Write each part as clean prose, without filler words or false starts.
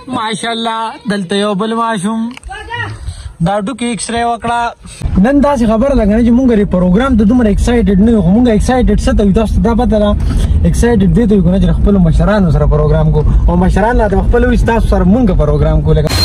ماشاءالله دلته یو بل ماشوم دا ډوکې ایکس رې وکړه. نن داسې خبره لګنه چې مونږ لري پروګرام ته دومره ایکسایټډ نه یو، خو مونږ ایکسایټډ څه ته وي تاسو ته دا پته ده. ایکسایټډ دې ته وي چې خپلو مشرانو سره پروګرام کو او مشران راته خپل وي ستاسو سره مونږ پروګرام کو. لکه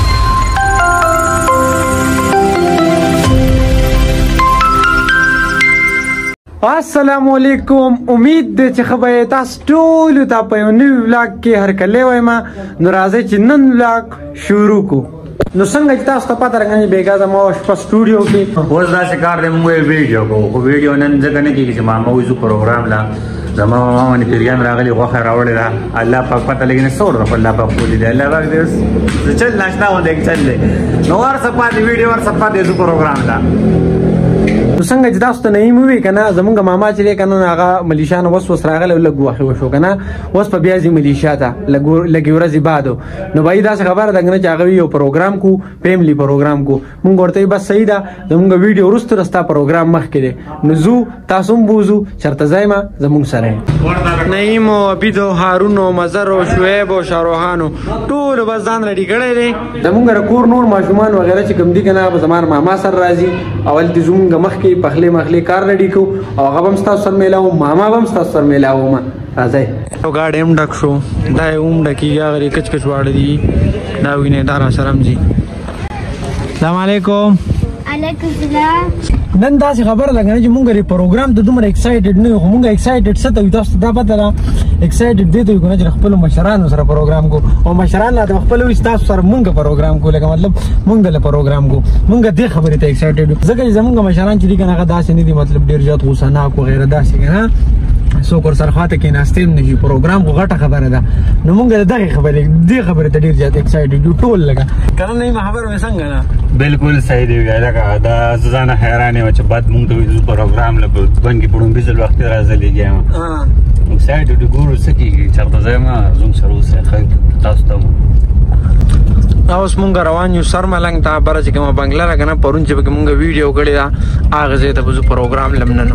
السلام علیکم، امید دی چې ښه به یې تاسو ټولو ته په یو نوي ولاګ کې هرکلی وایم. نو راځئ چې نن ولاګ شروع کړو. نو څنګه چې تاسو ته پته راغلی بېګا زما شپه سټوډیو کې اوس داسې کار دی موږ ویډیو کوو، خو ویډیو نن ځکه نه کېږي چې ماما وایي زه پروګرام لا زما ماما باندې پیریان راغلي غوښه راوړې ده. الله پاک پته لګي نه څه ورته الله پاک بولي دی. الله پاک دې د چل ناشته غوندې یک چل دی. نو ورڅه پاتې ویډیو ورڅه پاتې زه پروګرام لا. نو څنګه چې تاسو ته نعیم ووي که نه زمونږ ماما چې دی که نه هغه ملیشا نه اوس راغلی لږ غوښې وشو که نه اوس په بیا ځي ملیشا ته لږې ورځې بعدو. نو به یې داسې خبره ده که نه چې هغه یو پروګرام کو فیملی پروګرام کو. مونږ ورته وایي بس صحیح ده زمونږ ویډیو وروسته ده ستا پروګرام مخکې دی. نو ځو تاسو هم بوځو چېرته ځئ ما زمونږ سره یې نعیم او عبید او هارون او مظهر او شعیب او شاروخان ټولو بس ځان ریډي کړی دی. زمونږ د کور نور ماشومان وغیره چې کوم دي که نه به زما ماما سره راځي او هلته زمونږ مخکې پخلی مخلی کار ریډي کو او هغه به هم ستاسو سره میلاوم، ماما به هم ستاسو سره میلاوم. راځئ ګاډی هم ډک شو، دا یې هم ډکېږي هغه یې کچ کچ واړه دي دا وینئ دا راسره هم ځي. السلام علیکم. علیکم السلام. نن داسې خبره لګنه چې مونږ لري پروګرام ته دومره ایکسایټډ نه یو، خو مونږ ایکسایټډ څه ته وي تاسو ته دا پته ده. ایکسایټډ دې ته وي چې خپلو مشرانو سره پروګرام کو او مشران راته خپل وي ستاسو سره مونږ پروګرام کو. لکه مطلب مونږ دله پروګرام کو. مونږ دې خبرې ته ایکسایټډ یو ځکه چې زمونږ مشران چې دي که نه هغه داسې نه دي، مطلب ډېر زیات غوسه ناک وغیره داسې که نه څوک ورسره خواته کېناستې هم نه شي. پروګرام خو غټه خبره ده. نو مونږ د دغې خبرې ته ډېر زیات ایکسایټډ یو ټول لکه که نه نعیمه خبره مې څنګه ده. بالکل صحیح دی. لکه دا زه ځانه حیران یم چې بعد مونږ ته وایي زه پروګرام له بند کې په لومړي ځل وخت راځلی یم ایکسایټډ ګورو څه کېږي چېرته ځم زموږ سره اوسئ ښه تاسو ته اوس مونږ روان یو سرملنګ ته بره چې کومه بنګله ده که نه پرون چې پکې مونږ ویډیو کړې ده هغه ځای ته به زه پروګرام لم نن.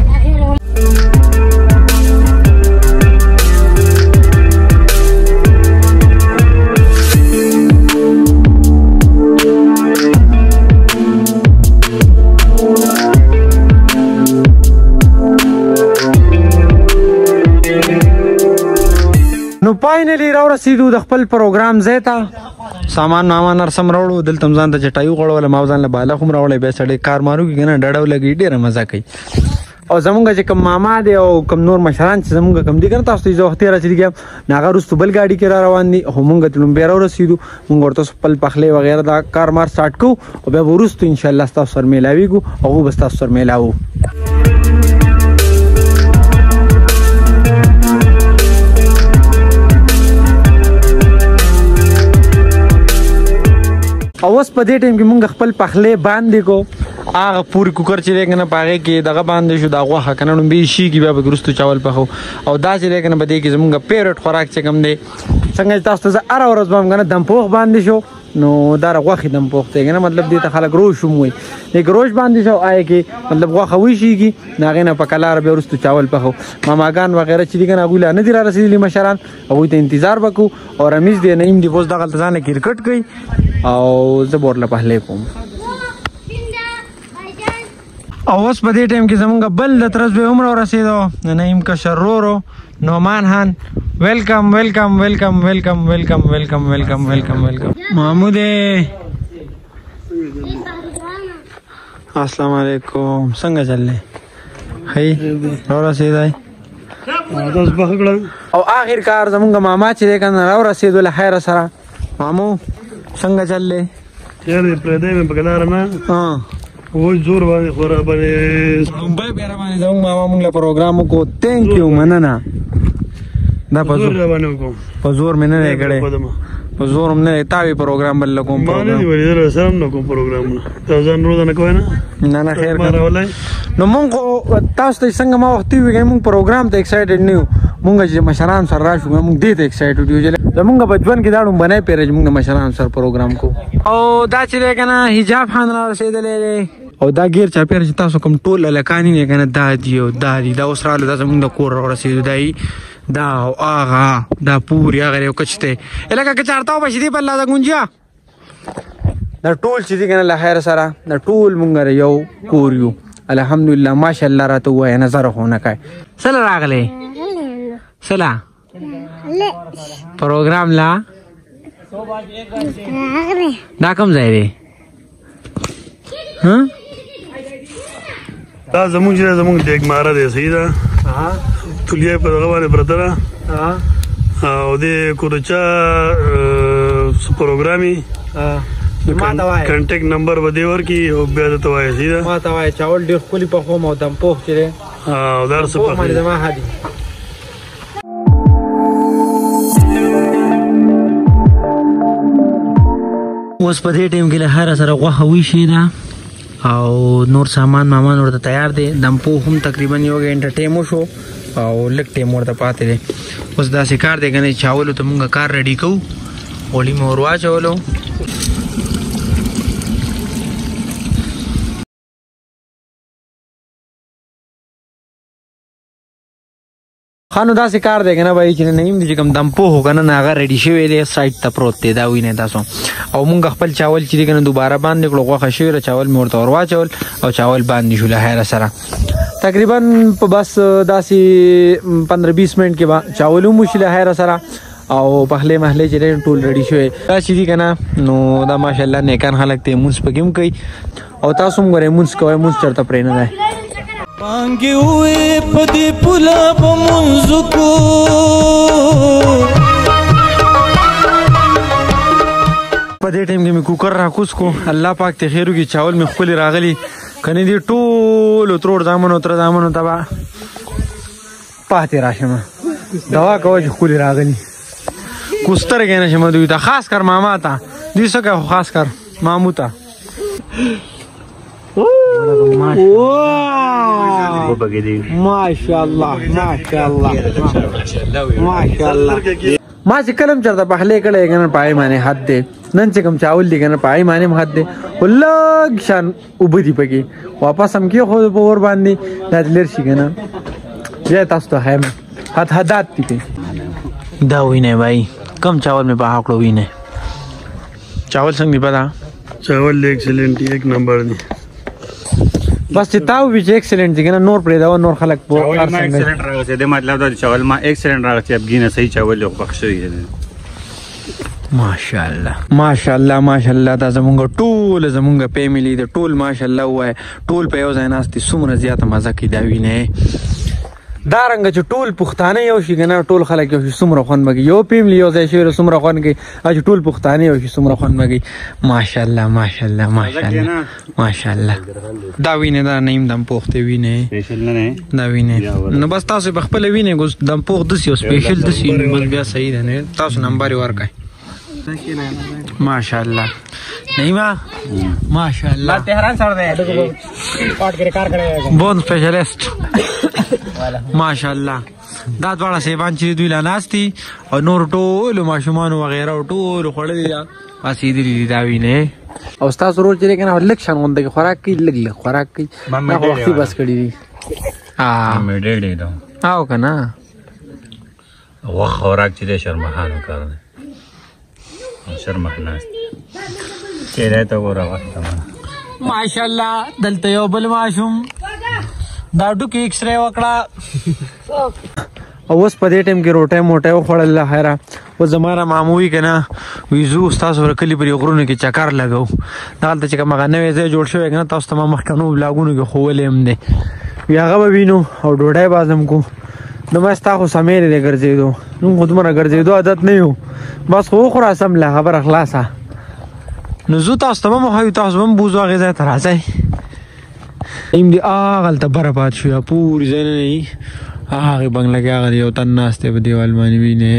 نو فاینلی راورسېدو د خپل پروګرام ځای ته. سامان مامان هر سم راوړو، دلته هم ځان ته چټایي وغوړوله، ما ځان له بالا خو هم راوړی. بیا سړی کار مارو کې که نه ډډه ولګوي ډېره مزه کوي. او زمونږ چې کوم ماما دی او کوم نور مشران چې زمونږ کوم دي که نه تاسو ته زه وختې رسېدي یم نو هغه وروستو بل ګاډي کې را روان دي. خو مونږ ته لومبۍ راورسېدو، مونږ ورته خپل پخلی وغیره دا کار مار سټارټ کوو او بیا به وروستو انشاءالله ستاسو سره میلاویږو هغوی به ستاسو سره میلاوو. او اوس په دې ټایم کې مونږ خپل پخلی باندې کو هغه پورې کوکر چې دی که نه په هغې کې دغه باندې شو دا غوښه که نه لومبۍ شیږي بیا به وروستو چاول پخو او داسې دی که نه په دې کې زمونږ فیورټ خوراک چې کوم دی څنګه چې تاسو ته زه هره ورځ به هم که نه دمپوخ باندې شو نو دا غوښې دمپوخ دی که نه مطلب دې ته خلک روش هم وایي. لیکن روش باندې شو آی کې مطلب غوښه وشیږي نو هغې نه په کلاره بیا وروستو چاول پخو. ماماګان وغیره چې دي که نه هغوی لا نه دي را رسېدلي مشران، هغوی ته انتظار به کوو. او رمیز دی نعیم دی اوس دغلته ځانله کرکټ کوي او زه به ورله پخلی کوم. او اوس په دې ټایم کې زمونږ بل د ترس به هم راورسېدو د نعیم کشر ورو نعمان خان. ویلکم ویلکم ویلکم ویلکم ویلکم ویلکم ویلکم ویلکم ویلکم. محمود السلام علیکم څنګه چل دی ښه راورسېدی او آخر کار زمونږ ماما چې دی که نه راورسېدو له خیره سره. مامو څنګه چل دی؟ خیر دی پرېږدی مې په کلاره نه اوس زور باندې خورا باندې لومبۍ بیا راباندې زمونږ ماما مونږ له پروګرام وکړو. تھینک یو مننه. دا په زور مې نه دی کړی، په زور هم نه دی. تا وی پروګرام بل له کوم ما نه دي ویلي زه سره هم نه کوم پروګرامونه تا ځان روزه نه کوی نه نه خیر نو مونږ خو تاسو ته څنګه ما وختي وویل مونږ پروګرام ته ایکسایټډ نه یو. مونږ چې مشران سره راشو مونږ دې ته ایکسایټډ یو چې زمونږ په ژوند کې دا ډومبنی پیری چې مونږ د مشرانو سره پروګرام کوو. او دا چې دی که نه حجاب خان راورسېدلی دی او دا ګیر چاپېره چې تاسو کوم ټول هلکان یې که نه دا دي او دا دي دا اوس راغلو دا زمونږ د کور راورسېدو دا دا آغا دا پوری هغه یو کچته الکه که چارتاو بشي دی بل لا غونجیا دا ټول چې دی کنه له خیر سره دا ټول مونږ یو کوریو الحمدلله ماشاءالله راته وای نظر خونه کای سره راغله سلا پروګرام لا دا کوم ځای دی ها دا زمونږ دیګ ماره دی صحیح ده تولیه په دغه باندې پرته ده او د کورچا پروګرامي کانټیکټ نمبر به دې ورکړي او بیا درته وایي صحیح ده ما ته وایي چاول ډېر ښکلي پخوم او دم پوخ چې دی او دا هر څه پخوي زما ښه دي اوس په دې ټایم کې له هره سره غوښه ویشي ده او نور سامان مامان ورته تیار دی دم پوخ هم تقریبا یو غنټه ټایم وشو او لږ ټایم ورته پاتې دی اوس داسې کار دی کنه چاولو ته مونږ کار ریډي کوو غوړي مې ور واچولو خانو داسې کار دی کنه بھائی چې نیم دی چې کوم دم پوه کنه نه هغه ریډي شوی دی سایډ ته پروت دی دا وینئ تاسو او مونږ خپل چاول چې دی کنه دوباره باندې کړو غوښه شوی چاول مې ورته ور واچول او چاول باندې شو له خیره سره تقریبا په بس داسې 15-20 منټ کې به چاول هم وشي له خیره سره او پخلې محلې چې ټول ریډي شوی دا چې دی کنه نو دا ماشاءالله نیکان خلک دی مونځ پکې هم کوي او تاسو هم ګورئ مونځ کوئ مونځ چېرته پرې نه دی مانگے ہوئے پدی پلا بمنز کو پدې ټایم کې مې کوکر راکوس کو الله پاک ته خیر وکړي چاول مې خپل راغلي کنه دې ټول تروړ زامنو تر زامنو تبا پاتې راشم دوا کوي چې خپل راغلي کوستر کې نه شم دوی ته خاص کر ماما ته دې څه خاص کر مامو ته ماشاءالله ماشاءالله ماشاءالله ما چې کلم چرته پخلې کړې کنه پای باندې حد دې نن چې کوم چاول دي کنه پای باندې حد دې ولګ شان وبدي پکې واپس هم کې خو په ور باندې د لر شي کنه بیا تاسو ته هم حدات دي دا وینه بھائی کم چاول مې په هکړو وینه چاول څنګه پتا چاول ایکسلنٹ ایک نمبر دی بس چې تاو وی چې ایکسلنٹ دي کنه نور پرې دا نور خلک په هر څنګه ایکسلنٹ راغلی دی مطلب دا چاول ما ایکسلنٹ راغلی اب گینه صحیح چاول یو بخښوي ماشاءالله ماشاءالله ماشاءالله دا زمونږ ټول زمونږ فیملی د ټول ماشاءالله وای ټول په یو ځای ناستي څومره زیاته مزه کوي دا وینه دا رنګ چې ټول پښتانه یو شي کنه ټول خلک یو شي څومره خوند مګي یو فیملی یو ځای شي څومره خوند کوي چې ټول پښتانه یو شي څومره خوند مګي ماشاءالله ماشاءالله ماشاءالله ماشاءالله دا وینه دا نیم دم پوخته وینه سپیشل نه دا وینه نو بس تاسو په خپل وینه ګوس دم پوخ دسی او سپیشل دسی بس بیا صحیح ده نه تاسو نمبر ورکای ماشاءالله نیما ماشاءالله تهران سره ده پاٹ کې کار کړی بون سپیشلیست ماشاءالله دا دواړه سیبان چې دوی لا ناستي او نور ټول ماشومان وغیرہ ټول خړلې اسی دې دا وینه او تاسو ورور چې کنه لک شان غونډه کې خوراک کې لګ لګ خوراک کې ما وختي بس کړی دي مې ډېر دا او کنه وخت خوراک چې د شرمخانو کار دی شرمخ ناست چیرې ته ګوره وخت ماشاءالله دلته یو بل ماشوم دا ډوکی ایکس ری وکړه او اوس په دې ټیم کې روټه موټه وخوړل خیره و زماره معمولی کنه ویزو تاسو ورکلی پر غرونو کې چکر لګاو دالته چې کومه نوې ځای جوړ شوی کنه تاسو ته مخکنو بلاګونو کې خوولې هم دي بیا هغه وینو او ډوډۍ بازم کو نو ما تاسو سمې لري ګرځېدو نو خودمره ګرځېدو عادت نه یو بس خو خورا سم له خبر خلاصه نو زو تاسو ته مو هیو تاسو هم بوزو غزا تر راځي ایم دی اغل ته برابر شو یا پوری زنه نه هغه بنگله کې هغه یو تن ناشته په دیوال باندې وینه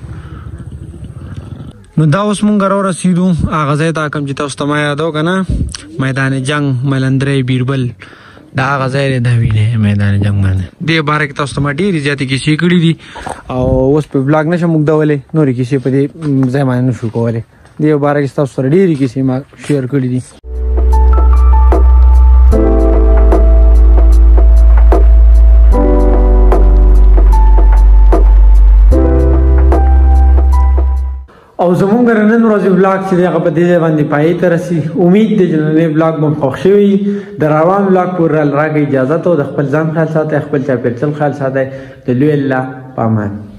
نو دا اوس مونږ راو رسیدو هغه ځای ته کوم چې تاسو ته ما یادو کنه میدان جنگ ملندرې بیربل دا هغه ځای دی وینه میدان جنگ باندې دې باره کې تاسو ته ما ډېرې زیاتې کیسې کړي دي او اوس په بلاګ نشم وګدولې نورې کیسې په دې ځای باندې نشو کولی دې باره کې تاسو سره ډېرې کیسې ما شیر کړي دي او زمونږ نن ورځې بلاګ چې دی هغه په دې ځای باندې پای ته رسي. امید دی چې نننی بلاګ مو خوښ شوي. د روان بلاګ پورې راکړئ اجازه ته د خپل ځان خیال ساتئ، خپل چاپېریال خیال ساتئ. د لوی الله په امان.